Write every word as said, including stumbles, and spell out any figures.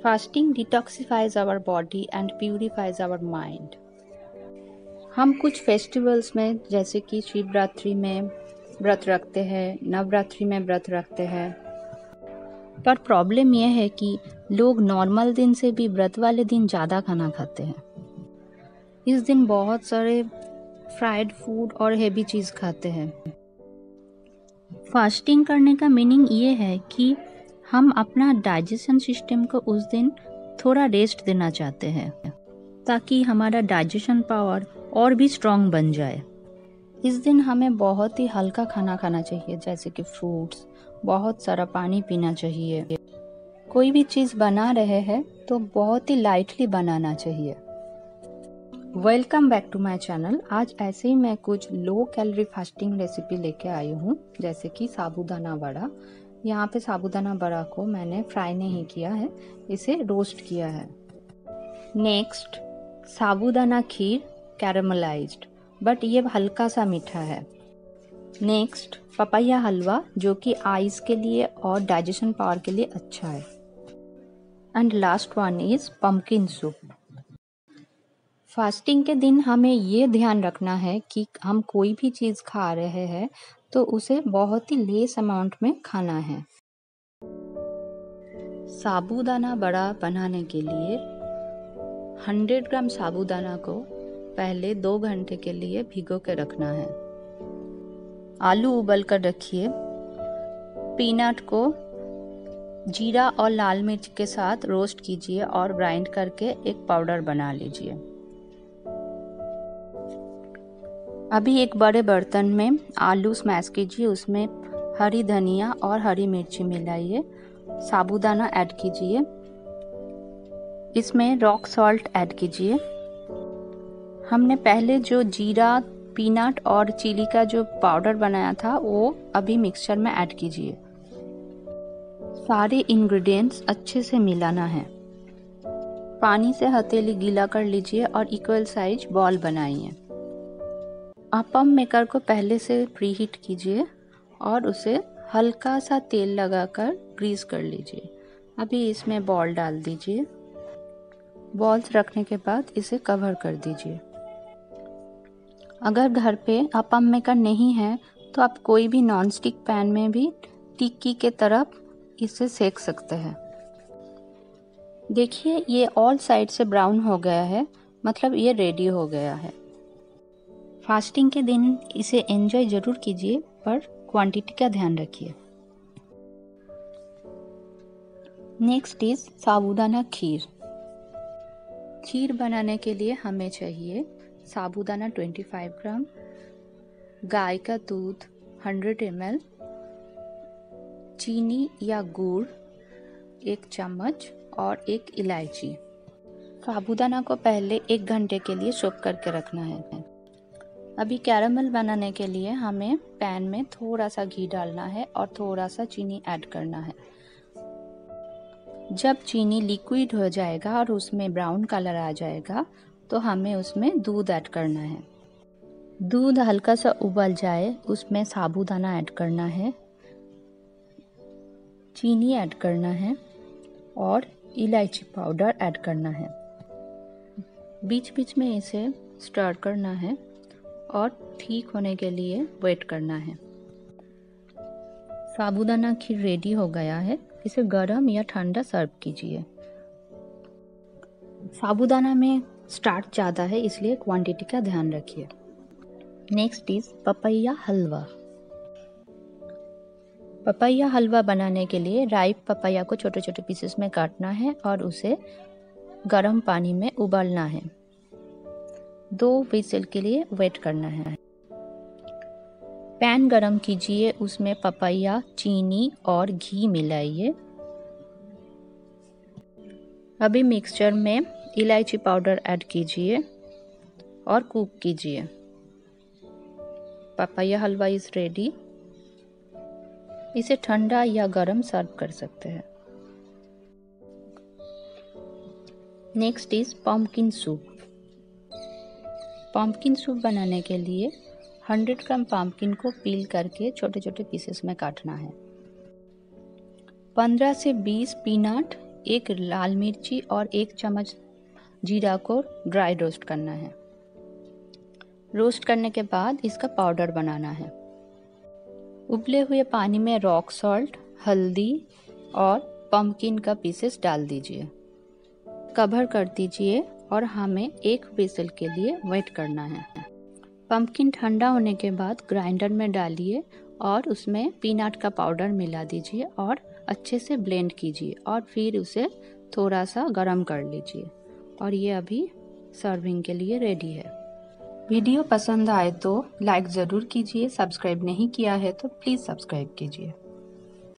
Fasting detoxifies our body and purifies our mind. हम कुछ festivals में जैसे कि शिवरात्रि में व्रत रखते हैं, नवरात्रि में व्रत रखते हैं, पर प्रॉब्लम यह है कि लोग नॉर्मल दिन से भी व्रत वाले दिन ज़्यादा खाना खाते हैं। इस दिन बहुत सारे फ्राइड फूड और हेवी चीज़ खाते हैं। फास्टिंग करने का मीनिंग ये है कि हम अपना डाइजेशन सिस्टम को उस दिन थोड़ा रेस्ट देना चाहते हैं ताकि हमारा डाइजेशन पावर और भी स्ट्रॉन्ग बन जाए। इस दिन हमें बहुत ही हल्का खाना खाना चाहिए, जैसे कि फ्रूट्स, बहुत सारा पानी पीना चाहिए। कोई भी चीज़ बना रहे हैं तो बहुत ही लाइटली बनाना चाहिए। Welcome back to my channel. आज ऐसे ही मैं कुछ लो कैलोरी फास्टिंग रेसिपी लेके आई हूँ, जैसे कि साबूदाना वड़ा। यहाँ पे साबूदाना वड़ा को मैंने फ्राई नहीं किया है, इसे रोस्ट किया है। नेक्स्ट, साबूदाना खीर कैरामलाइज्ड, बट ये हल्का सा मीठा है। नेक्स्ट, पपाया हलवा, जो कि आइज के लिए और डाइजेशन पावर के लिए अच्छा है। And last one is pumpkin soup. Fasting के दिन हमें ये ध्यान रखना है कि हम कोई भी चीज़ खा रहे हैं तो उसे बहुत ही लेस अमाउंट में खाना है। साबूदाना वड़ा बनाने के लिए सौ ग्राम साबूदाना को पहले दो घंटे के लिए भिगो के रखना है। आलू उबल कर रखिए। पीनट को जीरा और लाल मिर्च के साथ रोस्ट कीजिए और ग्राइंड करके एक पाउडर बना लीजिए। अभी एक बड़े बर्तन में आलू स्मैश कीजिए, उसमें हरी धनिया और हरी मिर्ची मिलाइए, साबूदाना ऐड कीजिए, इसमें रॉक सॉल्ट ऐड कीजिए। हमने पहले जो जीरा, पीनट और चिली का जो पाउडर बनाया था वो अभी मिक्सचर में ऐड कीजिए। सारे इंग्रेडिएंट्स अच्छे से मिलाना है। पानी से हथेली गीला कर लीजिए और इक्वल साइज बॉल बनाइए। अपम मेकर को पहले से प्रीहीट कीजिए और उसे हल्का सा तेल लगाकर ग्रीस कर लीजिए। अभी इसमें बॉल डाल दीजिए। बॉल्स रखने के बाद इसे कवर कर दीजिए। अगर घर पे अपम मेकर नहीं है तो आप कोई भी नॉन स्टिक पैन में भी टिक्की के तरफ इसे सेक सकते हैं। देखिए, ये ऑल साइड से ब्राउन हो गया है, मतलब ये रेडी हो गया है। फास्टिंग के दिन इसे एंजॉय जरूर कीजिए, पर क्वांटिटी का ध्यान रखिए। नेक्स्ट इज साबूदाना खीर। खीर बनाने के लिए हमें चाहिए साबूदाना पच्चीस ग्राम, गाय का दूध सौ एम एल, चीनी या गुड़ एक चम्मच और एक इलायची। साबूदाना को पहले एक घंटे के लिए सोक करके रखना है। अभी कैरामल बनाने के लिए हमें पैन में थोड़ा सा घी डालना है और थोड़ा सा चीनी ऐड करना है। जब चीनी लिक्विड हो जाएगा और उसमें ब्राउन कलर आ जाएगा तो हमें उसमें दूध ऐड करना है। दूध हल्का सा उबल जाए, उसमें साबूदाना ऐड करना है, चीनी ऐड करना है और इलायची पाउडर ऐड करना है। बीच बीच में इसे स्टर करना है और ठीक होने के लिए वेट करना है। साबूदाना खीर रेडी हो गया है। इसे गर्म या ठंडा सर्व कीजिए। साबूदाना में स्टार्च ज़्यादा है, इसलिए क्वांटिटी का ध्यान रखिए। नेक्स्ट इज पपैया हलवा। पपैया हलवा बनाने के लिए राइप पपैया को छोटे छोटे पीसेस में काटना है और उसे गर्म पानी में उबालना है। दो विसल के लिए वेट करना है। पैन गरम कीजिए, उसमें पपैया, चीनी और घी मिलाइए। अभी मिक्सचर में इलायची पाउडर ऐड कीजिए और कुक कीजिए। पपैया हलवा इज रेडी। इसे ठंडा या गरम सर्व कर सकते हैं। Next is pumpkin soup. Pumpkin soup बनाने के लिए सौ ग्राम पम्पकिन को पील करके छोटे छोटे पीसेस में काटना है। पंद्रह से बीस पीनट एक लाल मिर्ची और एक चम्मच जीरा को ड्राई रोस्ट करना है। रोस्ट करने के बाद इसका पाउडर बनाना है। उबले हुए पानी में रॉक सॉल्ट, हल्दी और पम्पकिन का पीसेस डाल दीजिए। कवर कर दीजिए और हमें एक विसल के लिए वेट करना है। पम्पकिन ठंडा होने के बाद ग्राइंडर में डालिए और उसमें पीनट का पाउडर मिला दीजिए और अच्छे से ब्लेंड कीजिए और फिर उसे थोड़ा सा गरम कर लीजिए और ये अभी सर्विंग के लिए रेडी है। वीडियो पसंद आए तो लाइक ज़रूर कीजिए, सब्सक्राइब नहीं किया है तो प्लीज़ सब्सक्राइब कीजिए।